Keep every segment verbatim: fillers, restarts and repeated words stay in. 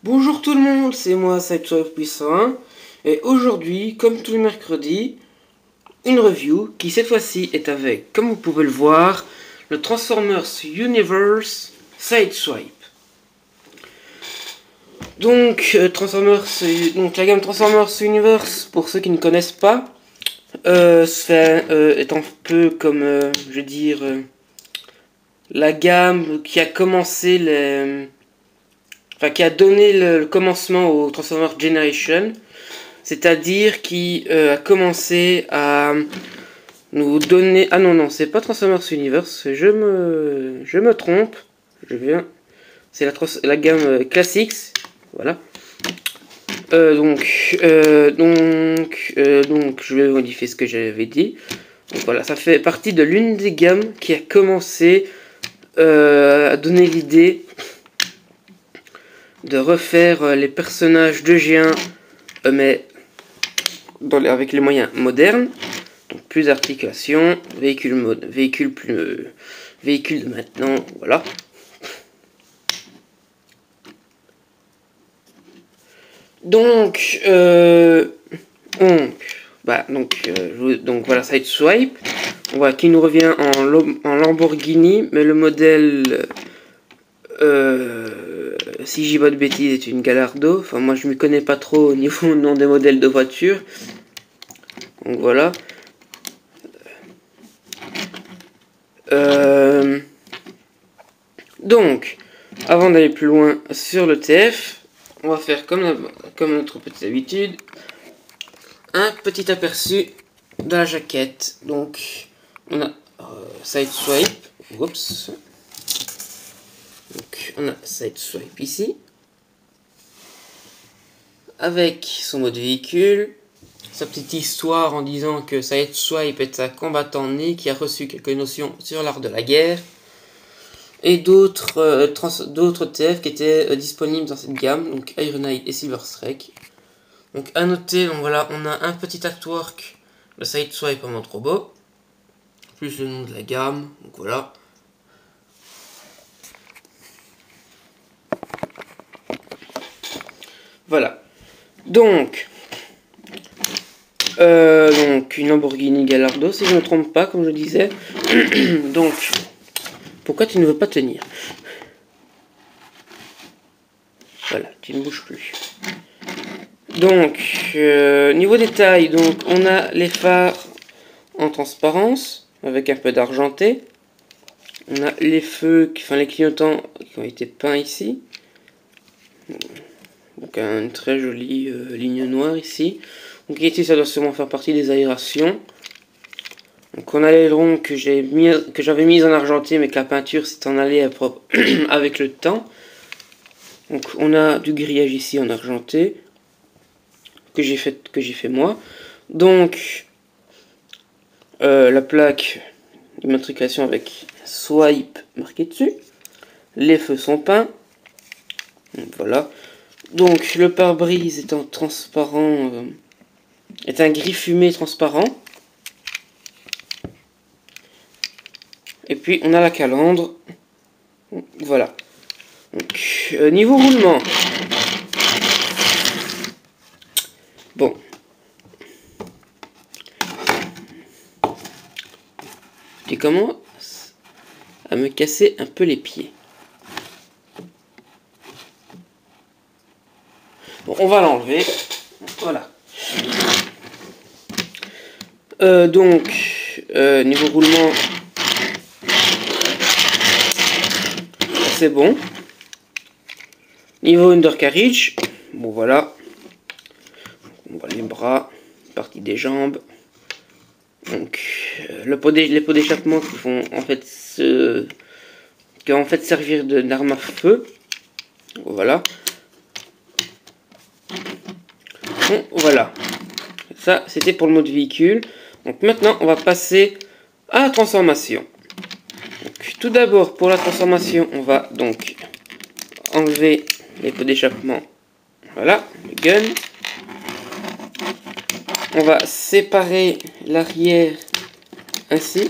Bonjour tout le monde, c'est moi Sideswipe Puissant un et aujourd'hui, comme tous les mercredis, une review qui cette fois-ci est avec, comme vous pouvez le voir, le Transformers Universe Sideswipe. Donc, euh, Transformers, donc la gamme Transformers Universe, pour ceux qui ne connaissent pas, euh, fait, euh, est un peu comme, euh, je veux dire, euh, la gamme qui a commencé les... Enfin, qui a donné le, le commencement au Transformers Generation, c'est-à-dire qui euh, a commencé à nous donner... Ah non, non, c'est pas Transformers Universe, je me, je me trompe, je viens... C'est la, la gamme Classics, voilà. Euh, donc, euh, donc, euh, donc, je vais modifier ce que j'avais dit. Donc voilà, ça fait partie de l'une des gammes qui a commencé euh, à donner l'idée de refaire les personnages de G un, euh, mais dans les, avec les moyens modernes. Donc plus d'articulation, véhicule mode, véhicule plus, euh, véhicule de maintenant, voilà. Donc, euh, donc, bah, donc, euh, donc voilà, Sideswipe. On voit qu'il nous revient en, en Lamborghini, mais le modèle, euh, si j'y pas de bêtises, est une Gallardo. Enfin, moi, je m'y connais pas trop au niveau nom des modèles de voitures. Donc voilà. Euh, donc, avant d'aller plus loin sur le T F, on va faire comme, la, comme notre petite habitude, un petit aperçu de la jaquette. Donc, on a euh, Sideswipe. Oups. Donc, on a Sideswipe ici, avec son mode véhicule, sa petite histoire en disant que Sideswipe est un combattant né qui a reçu quelques notions sur l'art de la guerre, et d'autres euh, d'autres T F qui étaient euh, disponibles dans cette gamme, donc Ironhide et Silver Strike. Donc à noter, donc voilà, on a un petit artwork de Sideswipe en mode robot, plus le nom de la gamme, donc voilà. Voilà. Donc, euh, donc une Lamborghini Gallardo, si je ne me trompe pas, comme je disais. Donc, pourquoi tu ne veux pas tenir? Voilà, tu ne bouges plus. Donc, euh, niveau détail, donc on a les phares en transparence, avec un peu d'argenté. On a les feux, enfin les clignotants qui ont été peints ici. Donc une très jolie euh, ligne noire ici. Donc ici ça doit sûrement faire partie des aérations. Donc on a l'aileron que j'ai mis, que j'avais mis en argenté, mais que la peinture s'est en allée avec le temps. Donc on a du grillage ici en argenté que j'ai fait que j'ai fait moi. Donc euh, la plaque d'immatriculation avec Swipe marqué dessus. Les feux sont peints. Donc, voilà. Donc le pare-brise est en transparent, euh, est un gris fumé transparent. Et puis on a la calandre. Voilà. Donc, euh, niveau roulement. Bon. Tu commences à me casser un peu les pieds. Bon, on va l'enlever. Voilà. Euh, donc, euh, niveau roulement, c'est bon. Niveau undercarriage, bon voilà. On voit les bras, partie des jambes. Donc, euh, le pot les pots d'échappement qui font en fait se, qui vont en fait servir d'arme à feu. Voilà. Bon, voilà. Ça, c'était pour le mode véhicule. Donc maintenant, on va passer à la transformation. Donc, tout d'abord, pour la transformation, on va donc enlever les pots d'échappement. Voilà, le gun. On va séparer l'arrière ainsi.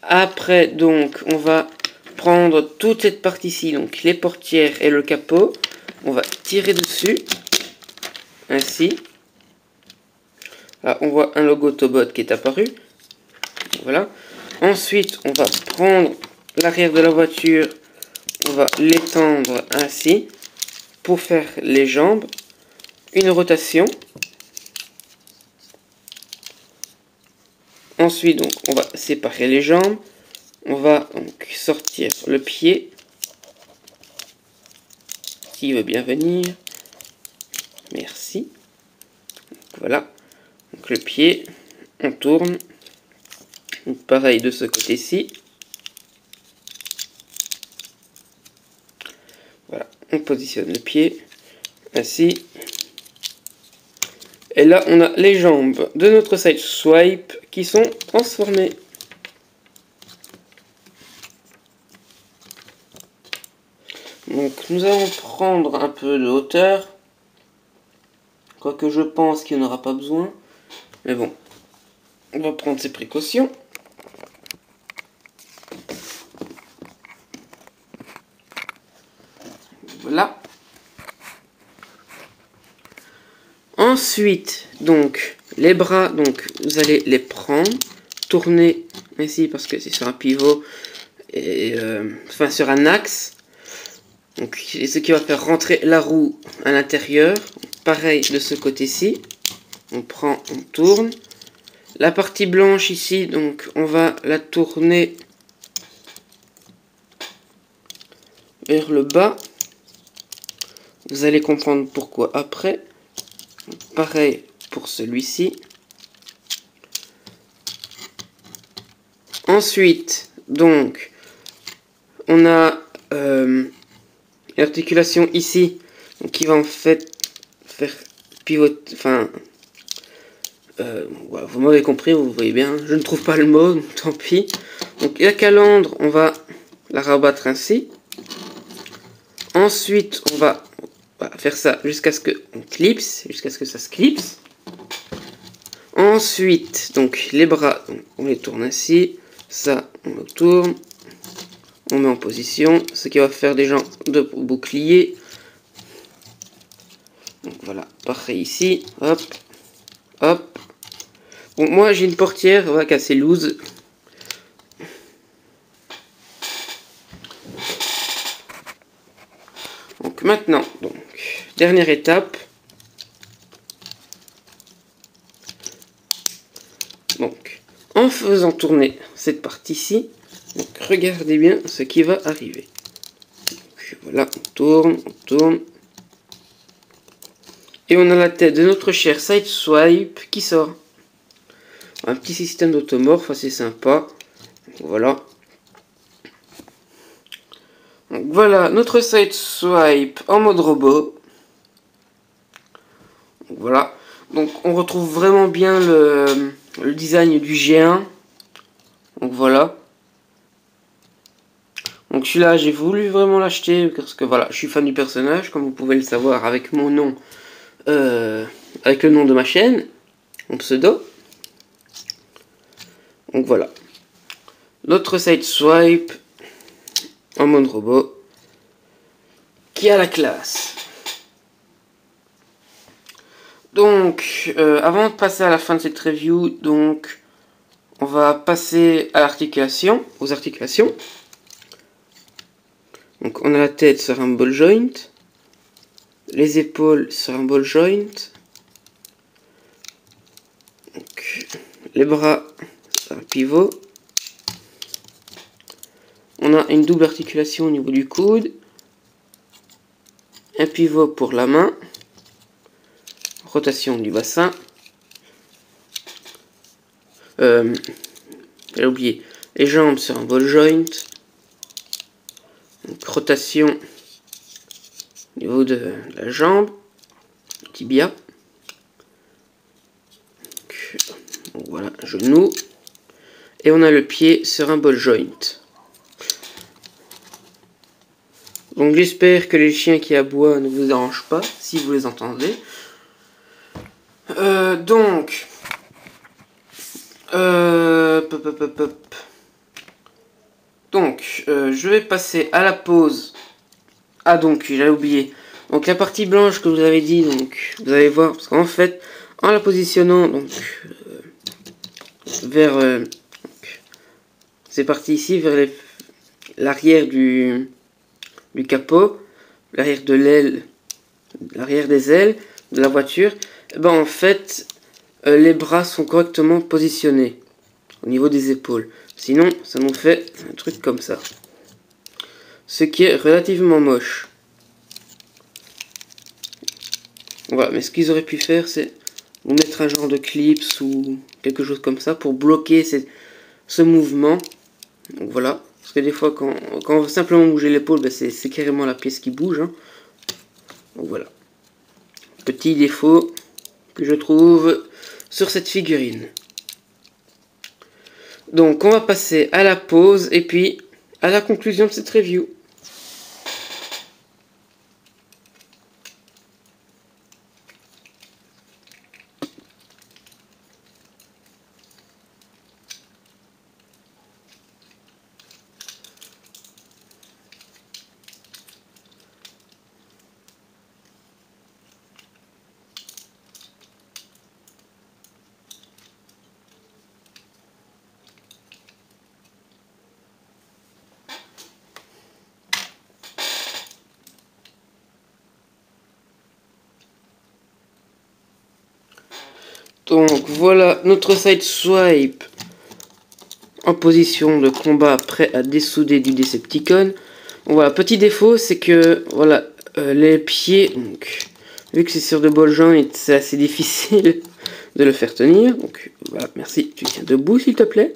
Après, donc, on va prendre toute cette partie-ci, donc les portières et le capot. On va tirer dessus, ainsi. Là, on voit un logo Tobot qui est apparu. Voilà. Ensuite, on va prendre l'arrière de la voiture. On va l'étendre ainsi pour faire les jambes. Une rotation. Ensuite, donc, on va séparer les jambes. On va donc sortir le pied. Qui veut bien venir? Merci. Donc, voilà. Donc le pied, on tourne. Donc, pareil de ce côté-ci. Voilà, on positionne le pied. Ainsi. Et là, on a les jambes de notre side swipe qui sont transformées. Donc, nous allons prendre un peu de hauteur. Quoique je pense qu'il n'y en aura pas besoin. Mais bon, on va prendre ses précautions. Voilà. Ensuite, donc, les bras, donc, vous allez les prendre, tourner ici parce que c'est sur un pivot, et euh, enfin sur un axe. Donc, ce qui va faire rentrer la roue à l'intérieur. Pareil de ce côté-ci. On prend, on tourne. La partie blanche ici, donc, on va la tourner vers le bas. Vous allez comprendre pourquoi après. Pareil pour celui-ci. Ensuite, donc, on a euh, l'articulation ici, donc, qui va en fait faire pivoter, enfin, euh, ouais, vous m'avez compris, vous voyez bien, je ne trouve pas le mot, donc, tant pis. Donc la calandre, on va la rabattre ainsi. Ensuite, on va, on va faire ça jusqu'à ce que on clipse, jusqu'à ce que ça se clipse. Ensuite, donc les bras, donc, on les tourne ainsi. Ça, on le tourne. On met en position, ce qui va faire des gens de bouclier. Donc voilà, pareil ici. Hop, hop. Bon, moi j'ai une portière, on va casser loose. Donc maintenant, donc dernière étape. Donc, en faisant tourner cette partie-ci, donc regardez bien ce qui va arriver. Donc, voilà, on tourne, on tourne. Et on a la tête de notre cher side swipe qui sort. Un petit système d'automorphe assez sympa. Voilà. Donc voilà notre side swipe en mode robot. Donc voilà. Donc on retrouve vraiment bien le, le design du G un. Donc voilà. Donc celui-là j'ai voulu vraiment l'acheter parce que voilà, je suis fan du personnage, comme vous pouvez le savoir avec mon nom, euh, avec le nom de ma chaîne, mon pseudo. Donc voilà. Notre side swipe en mode robot qui a la classe. Donc euh, avant de passer à la fin de cette review, donc on va passer à l'articulation, aux articulations. Donc on a la tête sur un ball joint, les épaules sur un ball joint, donc, les bras sur un pivot. On a une double articulation au niveau du coude, un pivot pour la main, rotation du bassin, euh, j'ai oublié, les jambes sur un ball joint, donc, rotation au niveau de la jambe, tibia, donc, donc voilà, genou, et on a le pied sur un ball joint. Donc j'espère que les chiens qui aboient ne vous dérangent pas, si vous les entendez. Euh, donc, euh, pop, pop, pop, pop. donc, euh, je vais passer à la pose. Ah donc, j'avais oublié. Donc la partie blanche que vous avez dit, donc vous allez voir, parce qu'en fait, en la positionnant donc euh, vers euh, c'est parti ici vers l'arrière du, du capot, l'arrière de l'aile, l'arrière des ailes de la voiture, et ben en fait euh, les bras sont correctement positionnés au niveau des épaules. Sinon, ça nous fait un truc comme ça, ce qui est relativement moche. Voilà, mais ce qu'ils auraient pu faire, c'est vous mettre un genre de clips ou quelque chose comme ça pour bloquer ces, ce mouvement. Donc voilà, parce que des fois, quand, quand on veut simplement bouger l'épaule, ben c'est carrément la pièce qui bouge. Hein. Donc voilà, petit défaut que je trouve sur cette figurine. Donc on va passer à la pause et puis à la conclusion de cette review. Donc voilà notre side swipe en position de combat prêt à dessouder du Decepticon. Bon, voilà, petit défaut, c'est que voilà euh, les pieds, donc vu que c'est sur de ball joint, c'est assez difficile de le faire tenir. Donc voilà, merci, tu tiens debout s'il te plaît.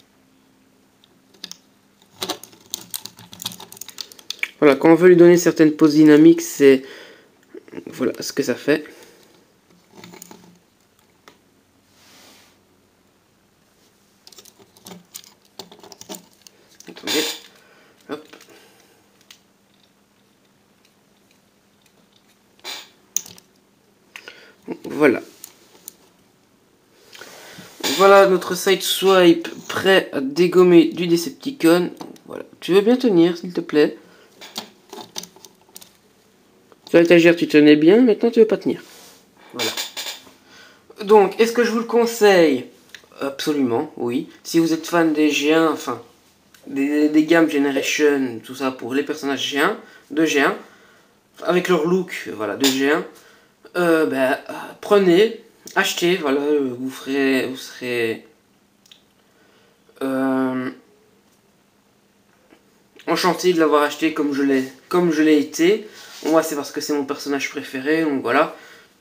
Voilà, quand on veut lui donner certaines poses dynamiques, c'est voilà ce que ça fait. Attendez. Hop. Voilà. Voilà notre side swipe prêt à dégommer du Decepticon. Voilà. Tu veux bien tenir s'il te plaît. Sur l'étagère tu tenais bien, maintenant tu veux pas tenir. Voilà. Donc, est-ce que je vous le conseille? Absolument, oui. Si vous êtes fan des G un, enfin, des, des gammes Generation, tout ça pour les personnages G un, de G un, avec leur look, voilà, de G un, euh, ben, euh, prenez, achetez, voilà, vous ferez, vous serez euh, enchanté de l'avoir acheté comme je l'ai, comme je l'ai été. Moi, c'est parce que c'est mon personnage préféré, donc voilà.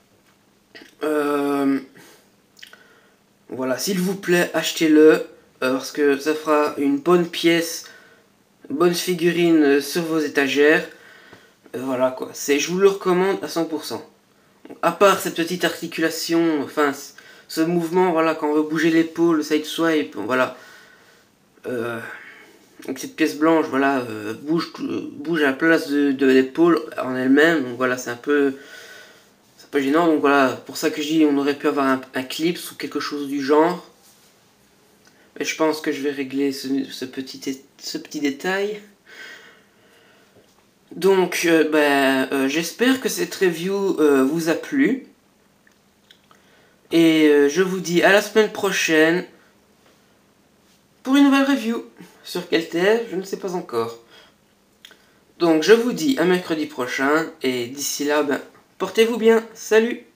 Euh, voilà, s'il vous plaît, achetez-le, euh, parce que ça fera une bonne pièce, une bonne figurine euh, sur vos étagères. Euh, voilà quoi, c'est, je vous le recommande à cent pour cent. À part cette petite articulation, enfin, ce mouvement, voilà, quand on veut bouger l'épaule, le side swipe, voilà. Euh, donc cette pièce blanche, voilà, euh, bouge, bouge à la place de, de l'épaule en elle-même, donc voilà, c'est un peu... C'est pas gênant, donc voilà, pour ça que je dis on aurait pu avoir un, un clip ou quelque chose du genre. Mais je pense que je vais régler ce, ce, petit, ce petit détail. Donc, euh, ben, euh, j'espère que cette review euh, vous a plu. Et euh, je vous dis à la semaine prochaine pour une nouvelle review. Sur quel thème, je ne sais pas encore. Donc, je vous dis à mercredi prochain. Et d'ici là, ben, portez-vous bien. Salut!